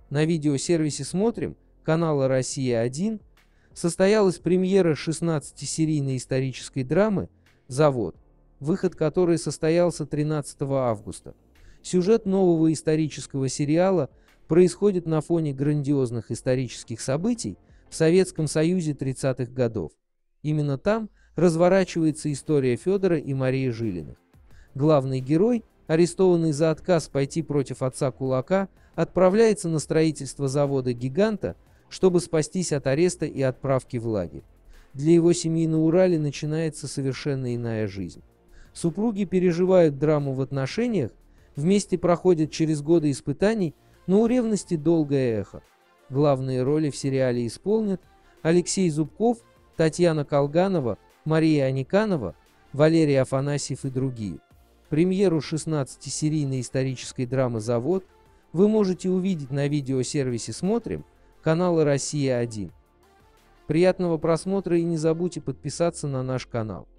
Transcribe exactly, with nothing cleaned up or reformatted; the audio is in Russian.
На видеосервисе «Смотрим» канала «Россия один» состоялась премьера шестнадцатисерийной исторической драмы «Завод», выход которой состоялся тринадцатого августа. Сюжет нового исторического сериала происходит на фоне грандиозных исторических событий в Советском Союзе тридцатых годов. Именно там разворачивается история Федора и Марии Жилиных. Главный герой, арестованный за отказ пойти против отца кулака, отправляется на строительство завода-гиганта, чтобы спастись от ареста и отправки в лагерь. Для его семьи на Урале начинается совершенно иная жизнь. Супруги переживают драму в отношениях, вместе проходят через годы испытаний, но у ревности долгое эхо. Главные роли в сериале исполнят Алексей Зубков, Татьяна Колганова, Мария Аниканова, Валерий Афанасьев и другие. Премьеру шестнадцатисерийной исторической драмы «Завод» вы можете увидеть на видеосервисе «Смотрим» канала «Россия один». Приятного просмотра и не забудьте подписаться на наш канал.